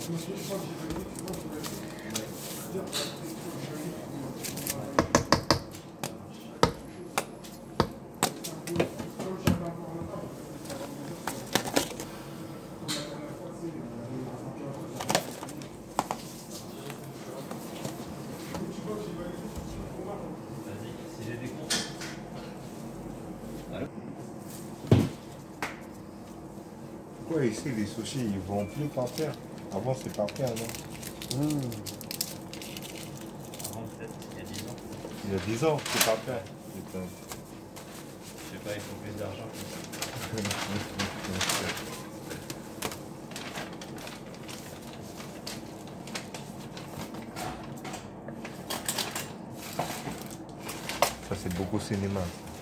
Pourquoi ici les sushis ils vont plus par terre? Avant c'est par terre, non? Avant peut-être, il y a 10 ans. Il y a 10 ans, c'est par terre. Putain. Je sais pas, il faut plus d'argent. Ça c'est beaucoup cinéma.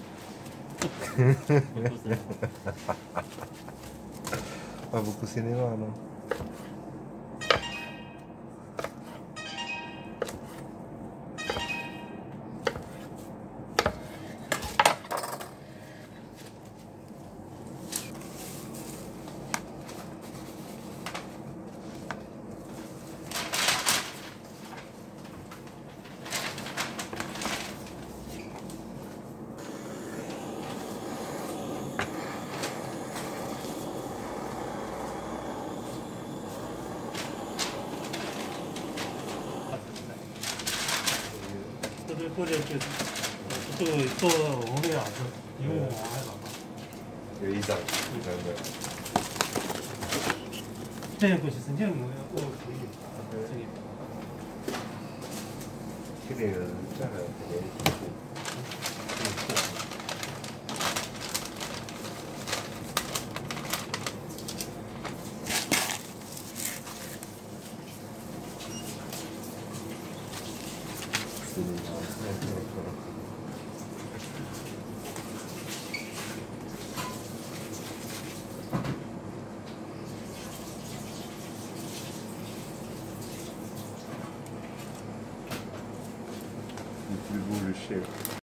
Pas beaucoup cinéma, non? 或者是做我们俩是因为我爱了嘛。 有一张， 这个是真正我可以，这个。 这个这样的。Le plus beau, le chef.